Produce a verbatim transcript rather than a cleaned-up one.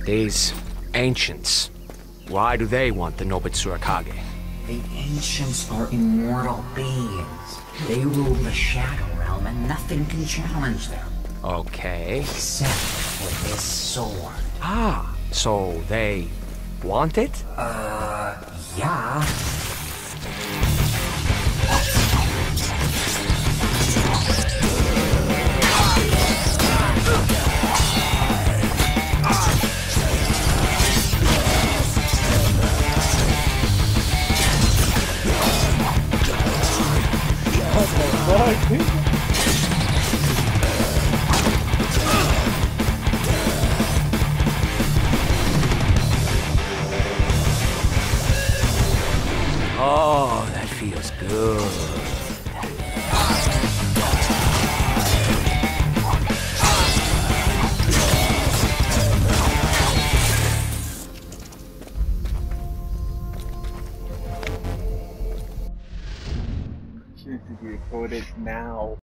These ancients, why do they want the Nobitsura Kage? The ancients are immortal beings. They rule the Shadow Realm and nothing can challenge them. Okay. Except for this sword. Ah, so they want it? Uh, yeah. Oh, that feels good. Should be recorded now.